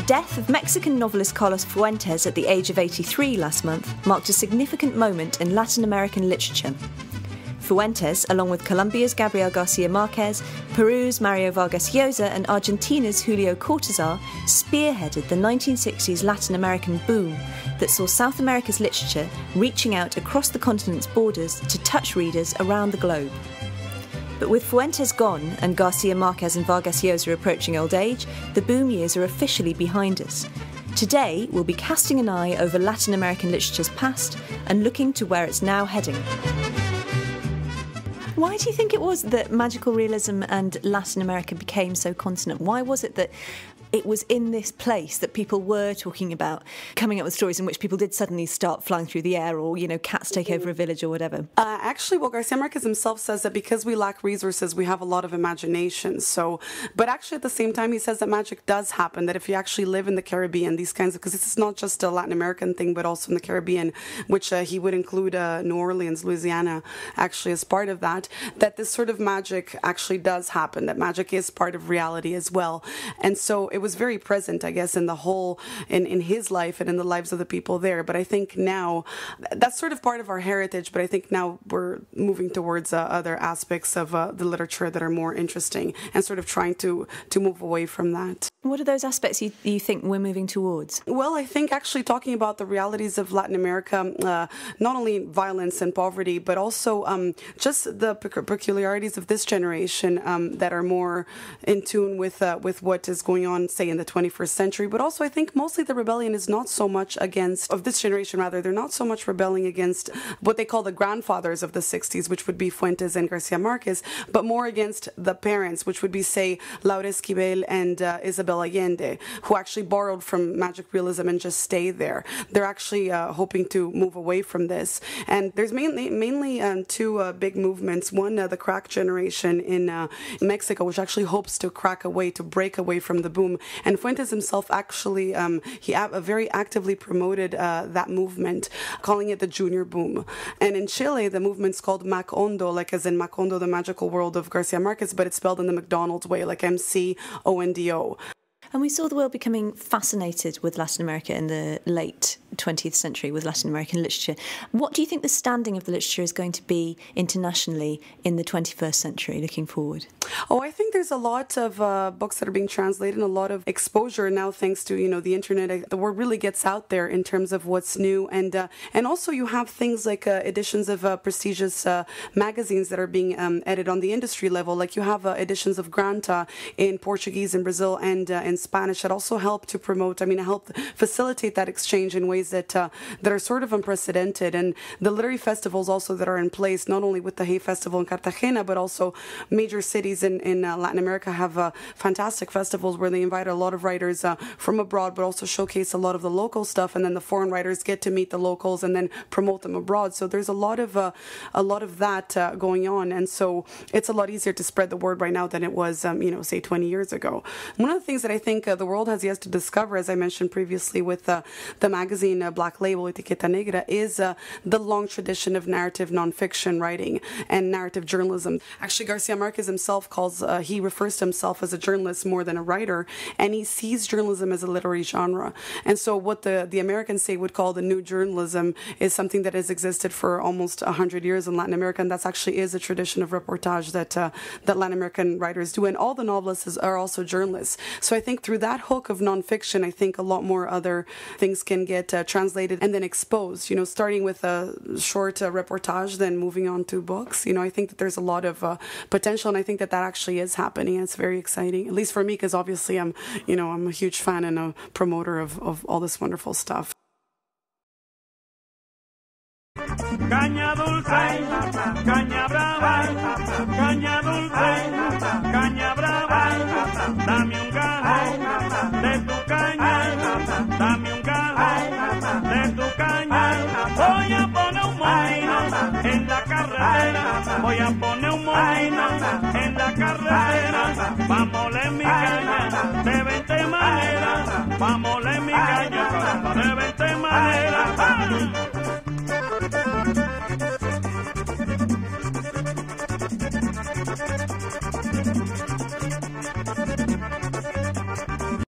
death of Mexican novelist Carlos Fuentes at the age of 83 last month marked a significant moment in Latin American literature. Fuentes, along with Colombia's Gabriel Garcia Marquez, Peru's Mario Vargas Llosa and Argentina's Julio Cortázar, spearheaded the 1960s Latin American boom that saw South America's literature reaching out across the continent's borders to touch readers around the globe. But with Fuentes gone and Garcia Marquez and Vargas Llosa approaching old age, the boom years are officially behind us. Today, we'll be casting an eye over Latin American literature's past and looking to where it's now heading. Why do you think it was that magical realism and Latin America became so consonant? Why was it that it was in this place that people were talking about coming up with stories in which people did suddenly start flying through the air, or, cats take over a village or whatever? Actually, Garcia Marquez himself says that because we lack resources, we have a lot of imagination. But actually at the same time, he says that magic does happen, that if you actually live in the Caribbean, these kinds of, because this is not just a Latin American thing, but also in the Caribbean, which he would include New Orleans, Louisiana, actually as part of that this sort of magic actually does happen, that magic is part of reality as well. And so it was very present, I guess, in the whole, in his life and in the lives of the people there. But I think now, that's sort of part of our heritage, but I think now we're moving towards other aspects of the literature that are more interesting and sort of trying to move away from that. What are those aspects you think we're moving towards? Well, I think actually talking about the realities of Latin America, not only violence and poverty, but also just the peculiarities of this generation that are more in tune with what is going on, say, in the 21st century. But also, I think mostly the rebellion is not so much of this generation, rather, they're not so much rebelling against what they call the grandfathers of the 60s, which would be Fuentes and Garcia Marquez, but more against the parents, which would be, say, Laura Esquivel and Isabel Allende, who actually borrowed from magic realism and just stayed there. They're actually hoping to move away from this. And there's mainly two big movements. One, the crack generation in Mexico, which actually hopes to break away from the boom. And Fuentes himself actually, he very actively promoted that movement, calling it the junior boom. And in Chile, the movement's called Macondo, like as in Macondo, the magical world of Garcia Marquez, but it's spelled in the McDonald's way, like MCONDO. And we saw the world becoming fascinated with Latin America in the late 20th century, with Latin American literature. What do you think the standing of the literature is going to be internationally in the 21st century, looking forward? Oh, I think there's a lot of books that are being translated and a lot of exposure now thanks to, the internet. The word really gets out there in terms of what's new. And also you have things like editions of prestigious magazines that are being edited on the industry level. Like you have editions of Granta in Portuguese in Brazil and in Spanish that also help to promote, help facilitate that exchange in ways that are sort of unprecedented. And the literary festivals also that are in place, not only with the Hay Festival in Cartagena, but also major cities in Latin America have fantastic festivals where they invite a lot of writers from abroad, but also showcase a lot of the local stuff. And then the foreign writers get to meet the locals and then promote them abroad. So there's a lot of that going on. And so it's a lot easier to spread the word right now than it was, say 20 years ago. One of the things that I think the world has yet to discover, as I mentioned previously with the magazine Black Label, Etiqueta Negra, is the long tradition of narrative nonfiction writing and narrative journalism. Actually, Garcia Marquez himself he refers to himself as a journalist more than a writer, and he sees journalism as a literary genre. And so what the Americans would call the new journalism is something that has existed for almost 100 years in Latin America, and that actually is a tradition of reportage that Latin American writers do. And all the novelists are also journalists. So I think through that hook of nonfiction, I think a lot more other things can get translated and then exposed, starting with a short reportage, then moving on to books. I think that there's a lot of potential, and I think that actually is happening. It's very exciting, at least for me, because obviously I'm a huge fan and a promoter of all this wonderful stuff. Caña dulce, caña brava, caña dulce, caña brava, dame un galo de tu caña, dame un galo de tu caña. Voy a poner un molino en la carretera, voy a poner un molino en la carretera, pa' moler mi caña de 20 maneras, pa' moler mi caña de 20 maneras.